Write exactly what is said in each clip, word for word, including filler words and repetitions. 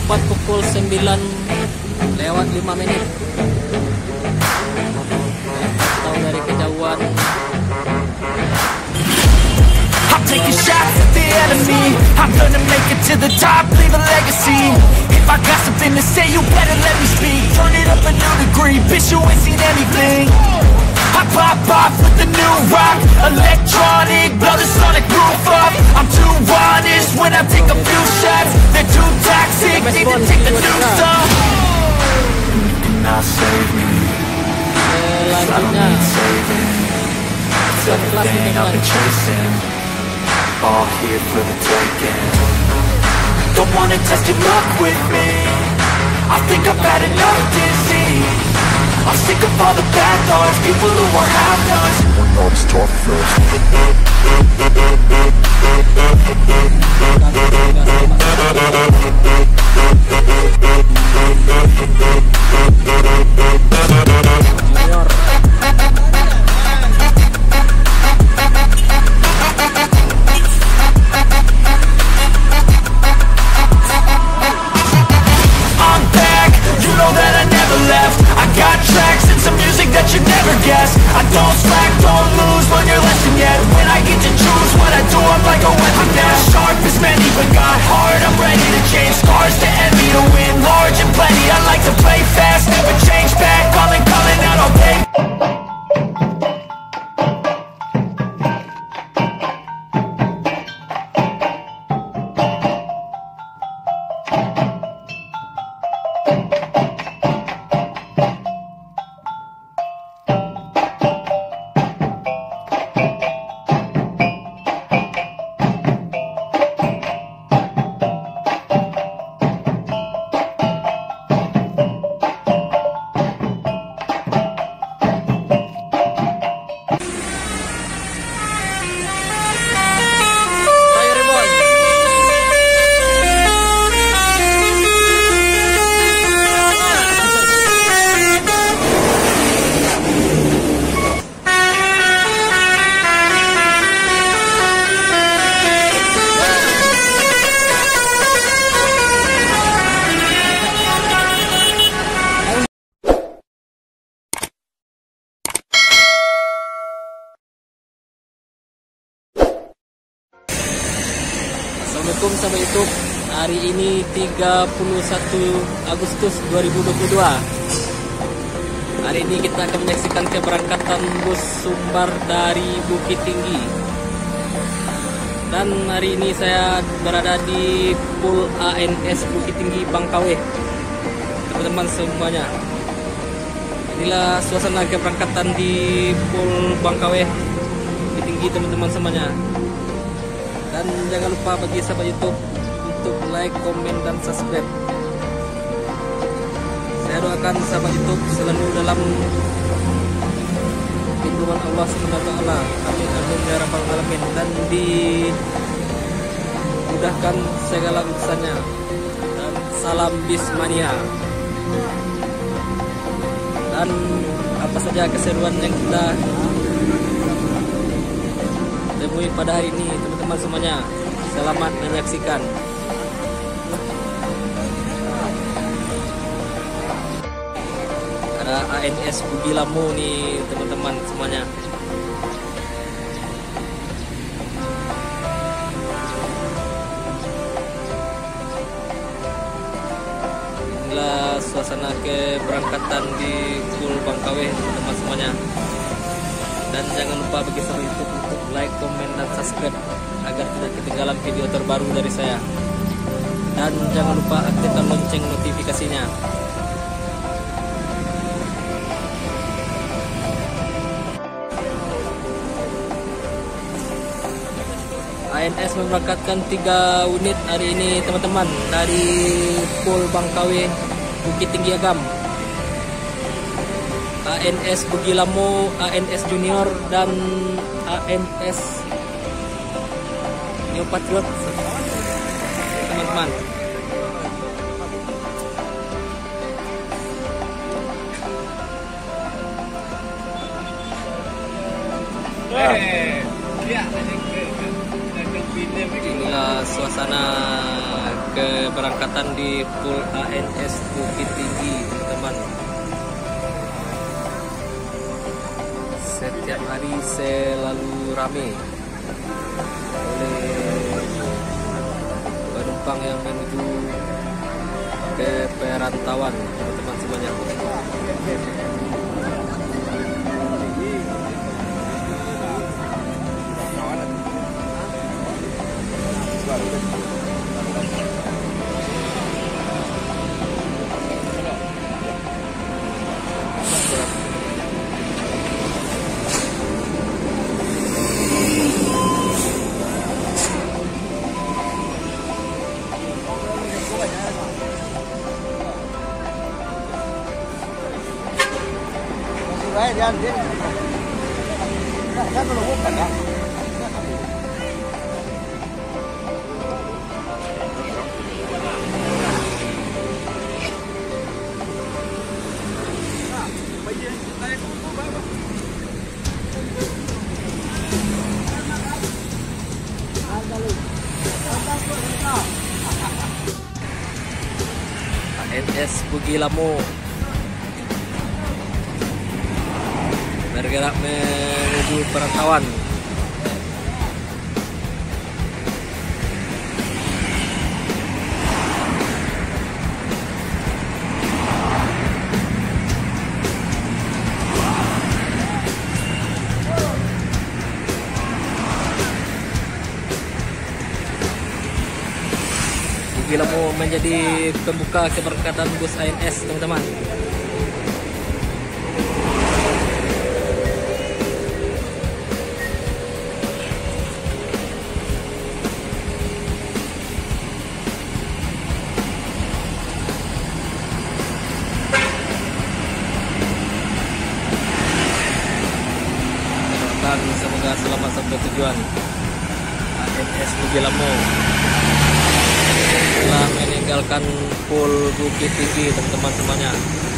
tepat pukul sembilan lewat lima menit. Tahu dari kejauhan. I'm taking shots at the enemy. I'm gonna make it to the top, leave a legacy. If I got something to say, you better let me speak. Turn it up a new degree, bitch, you ain't seen anything. I pop off with the new rock, electronic, blow the sonic roof up. I'm too honest when I take a few shots. They're too toxic, need to take the news off. You cannot save me, 'cause I don't need saving. It's everything I've been chasing, all here for the taking. Don't wanna test your luck with me, I think I've had enough disease. I'm sick of all the bad thoughts, people who are half-nots. We're not as tough as I don't slack, don't lose, learn your lesson yet. When I get to choose what I do, I'm like a weapon now. Sharp as many, but got hard, I'm ready to change. Scars to envy, to win large and plenty. I like to play fast, never change back. Calling, calling out, I'll pay. Assalamualaikum sahabat YouTube. Hari ini tiga puluh satu Agustus dua ribu dua puluh dua. Hari ini kita akan menyaksikan keberangkatan bus Sumbar dari Bukit Tinggi. Dan hari ini saya berada di Pool A N S Bukit Tinggi Bangkawe. Teman-teman semuanya, inilah suasana keberangkatan di Pool Bangkawe Bukit Tinggi, teman-teman semuanya. Dan jangan lupa bagi sahabat YouTube untuk like, komen, dan subscribe. Saya doakan sahabat YouTube selalu dalam lindungan Allah subhanahu wa taala. Amin amin ya rabbal alamin. Dan dimudahkan segala urusannya. Dan salam Bismania. Dan apa saja keseruan yang kita temui pada hari ini, teman-teman semuanya, selamat menyaksikan. Ada A N S Bugis Lamu nih, teman-teman semuanya. Inilah suasana keberangkatan di Pool Bangkawe, teman-teman semuanya. Dan jangan lupa bagi sahabat YouTube untuk like, komen, dan subscribe agar tidak ketinggalan video terbaru dari saya. Dan jangan lupa aktifkan lonceng notifikasinya. A N S memberangkatkan tiga unit hari ini, teman-teman, dari Pool Bangkawe Bukit Tinggi Agam. A N S Bugis Lamu, A N S Junior, dan A N S Neo Patriot, teman-teman. Inilah suasana keberangkatan di Pool A N S Bukit Tinggi, teman-teman. Setiap hari selalu ramai oleh penumpang yang menuju ke perantauan, teman-teman semuanya. A N S Bugilamo bergerak menuju perantauan. Bugilamo menjadi pembuka keberangkatan bus A N S, teman-teman. Semoga selamat sampai tujuan. A N S Bugilamo telah meninggalkan Pool Bukit Tinggi, teman-teman semuanya.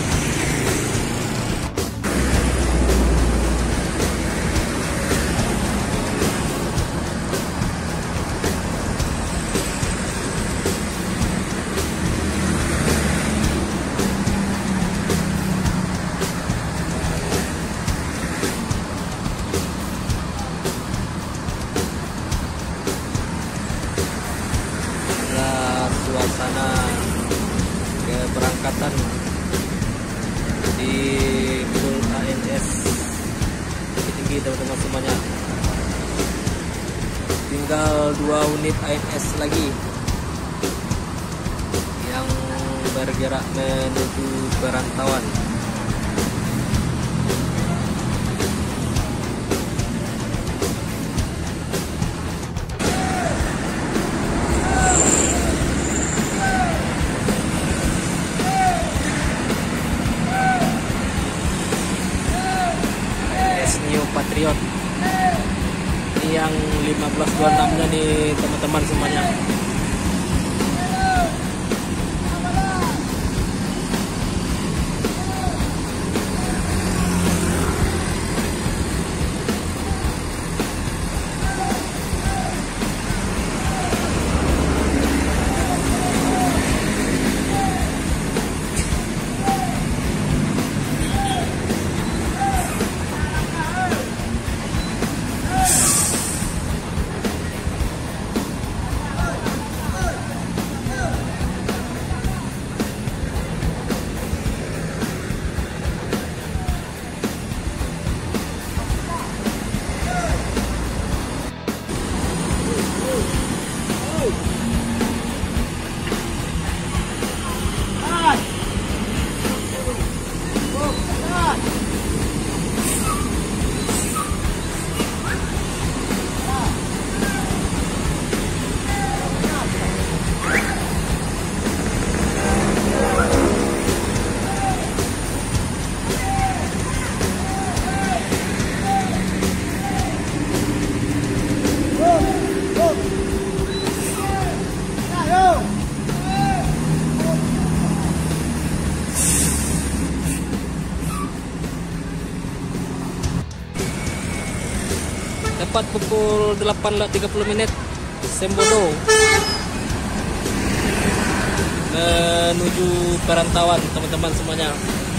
Suasana keberangkatan di Pool A N S Bukit Tinggi, teman-teman semuanya. Tinggal dua unit A N S lagi yang bergerak menuju perantauan. Patriot ini yang lima belas dua puluh enam nya nih, teman-teman semuanya. Tepat pukul delapan lewat tiga puluh menit Sembodo menuju perantauan teman-teman semuanya.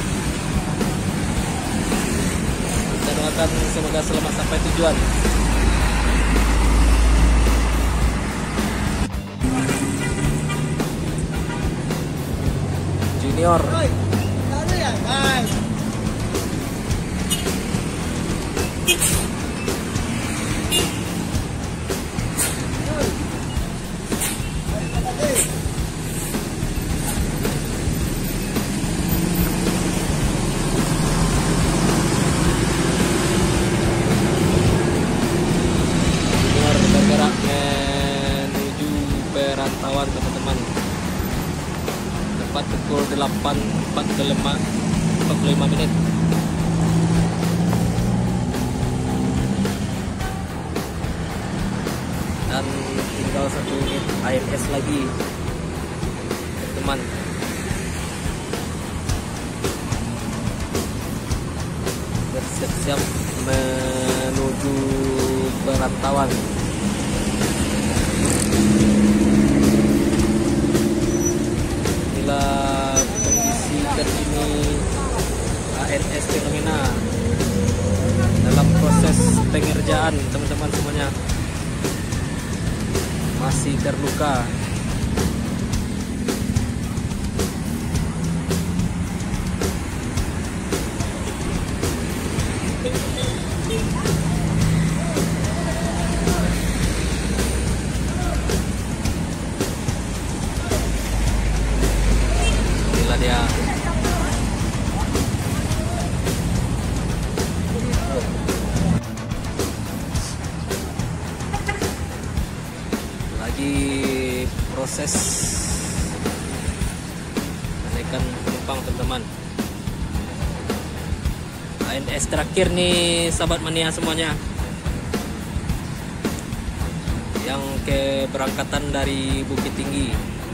Kita doakan semoga selamat sampai tujuan. Junior bergerak menuju perantauan teman-teman. Tepat pukul delapan empat puluh lima menit. Dan tinggal satu unit A M S lagi teman-teman. Bersiap-siap menuju perantauan. Inilah kondisi terkini A N S Fenomena dalam proses pengerjaan teman-teman semuanya. Masih terluka. Inilah dia. Lagi proses menaikkan penumpang teman-teman. A N S terakhir nih sahabat mania semuanya, yang keberangkatan dari Bukit Tinggi.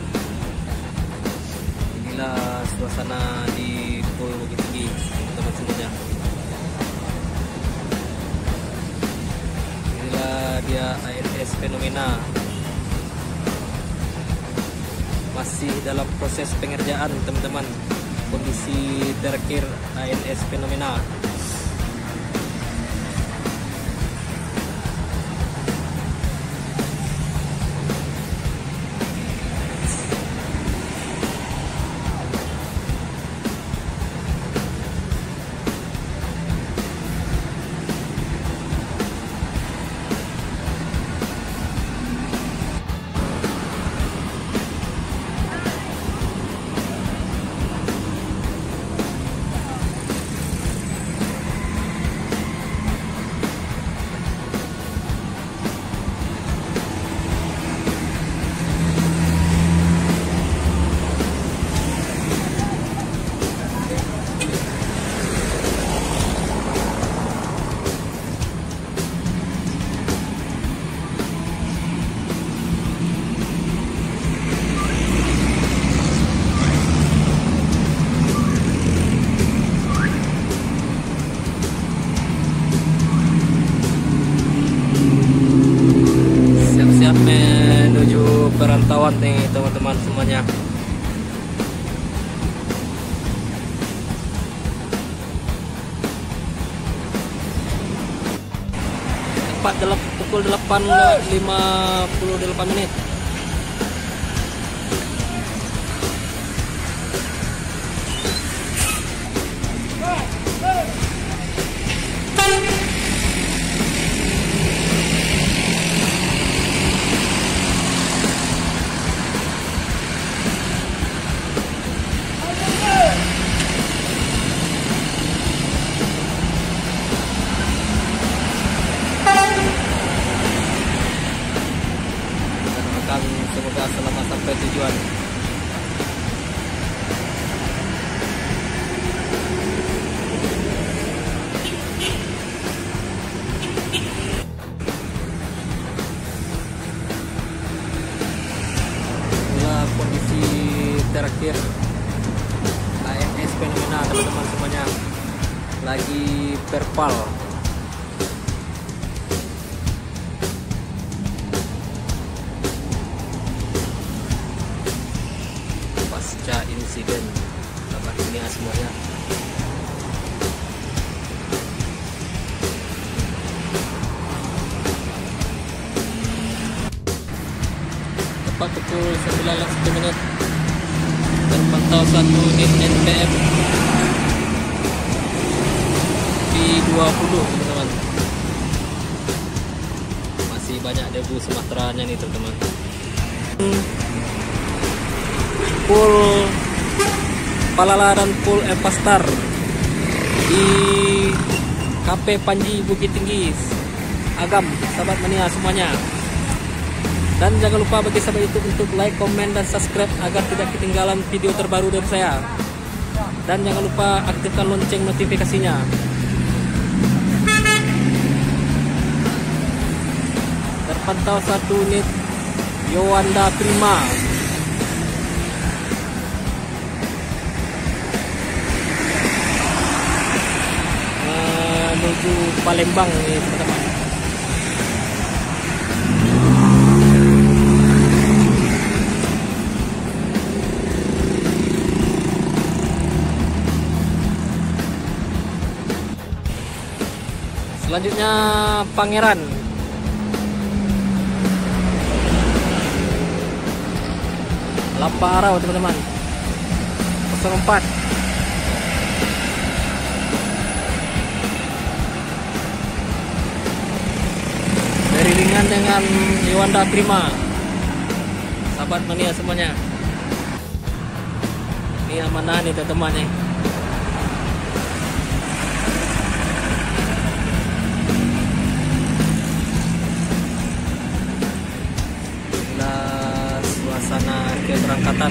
Inilah suasana di Pul Bukit Tinggi teman-teman semuanya. Inilah dia A N S Fenomena. Masih dalam proses pengerjaan teman-teman. Kondisi terakhir A N S Fenomena. Perantauan nih teman-teman semuanya. Tepat dalam pukul delapan lima puluh delapan menit. Semoga selamat sampai tujuan. Inilah kondisi terakhir A N S Fenomena teman-teman semuanya. Lagi perpal. pasca insiden sahabat dunia semuanya. Tepat pukul sembilan lewat satu menit terpantau satu unit N P M P dua puluh teman-teman. Masih banyak debu Sumateranya nih teman-teman. Pool Palala dan Pool Epastar di K P Panji Bukit Tinggi Agam sahabat mania semuanya. Dan jangan lupa bagi sahabat YouTube untuk like, komen, dan subscribe agar tidak ketinggalan video terbaru dari saya. Dan jangan lupa aktifkan lonceng notifikasinya. Terpantau satu unit Yowanda Prima menuju Palembang nih teman-teman. Selanjutnya Pangeran Lapa Arau teman-teman nol empat. Beriringan dengan Yowanda Prima sahabat mania semuanya. Ini amanah nih teman-teman nih. Suasana keberangkatan.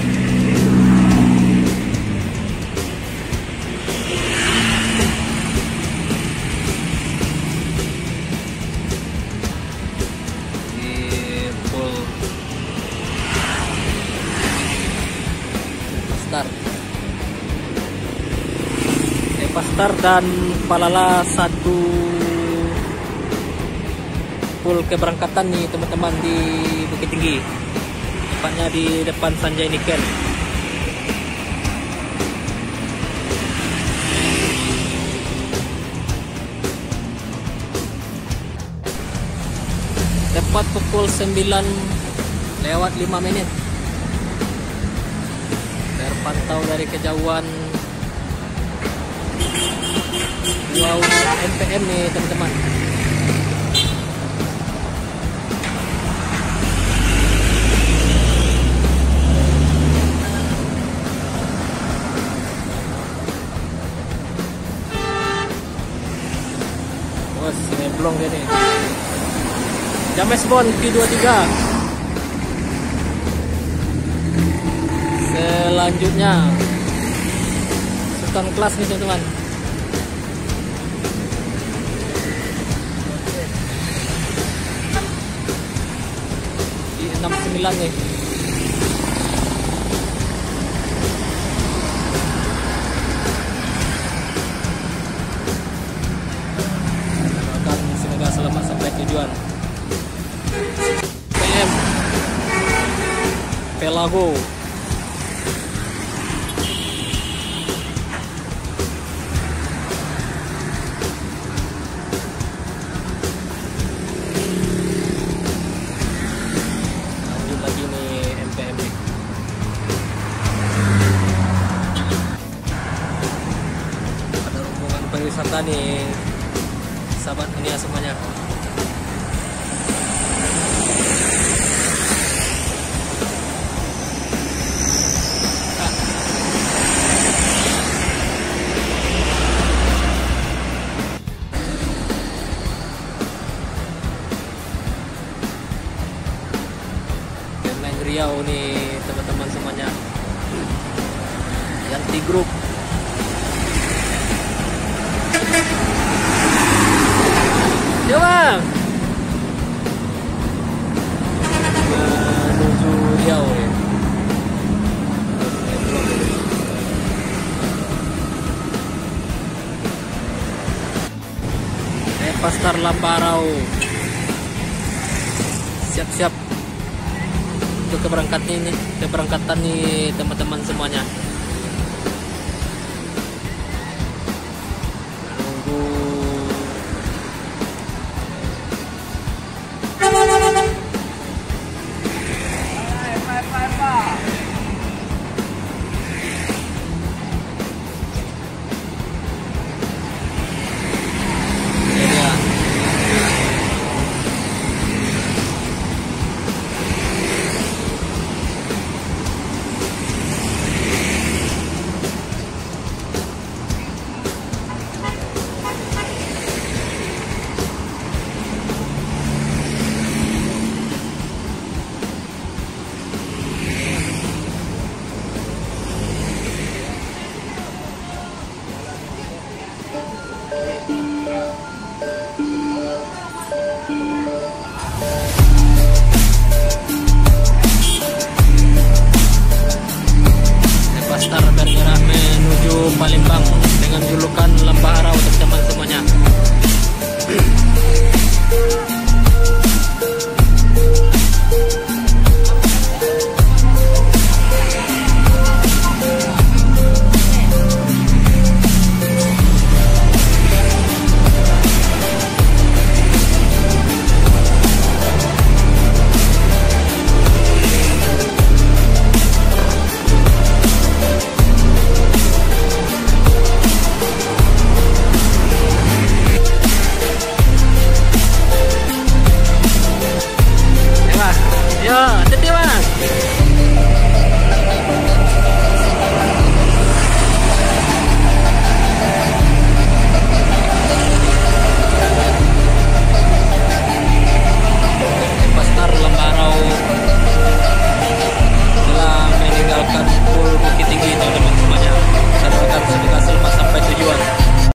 Di Pool Epastar Epastar dan Palala satu pool keberangkatan nih teman-teman di Bukit Tinggi. Tepatnya di depan Sanjay Niken. Tepat pukul sembilan lewat lima menit terpantau dari kejauhan dua unit N P M nih teman-teman. Belum dia nih. James Bond P dua puluh tiga. Selanjutnya Sultan Kelas nih teman-teman. Di enam puluh sembilan nih. Selamat sampai tujuan. P M Pelago lanjut lagi nih M P M. Ada rombongan pariwisata nih sahabat dunia semuanya. Kemen Riau nih teman-teman semuanya. Yanti Group. Coba menuju Riau ya. Epastar Lapa Arau siap-siap untuk keberangkatan ini, keberangkatan nih teman-teman semuanya. Nunggu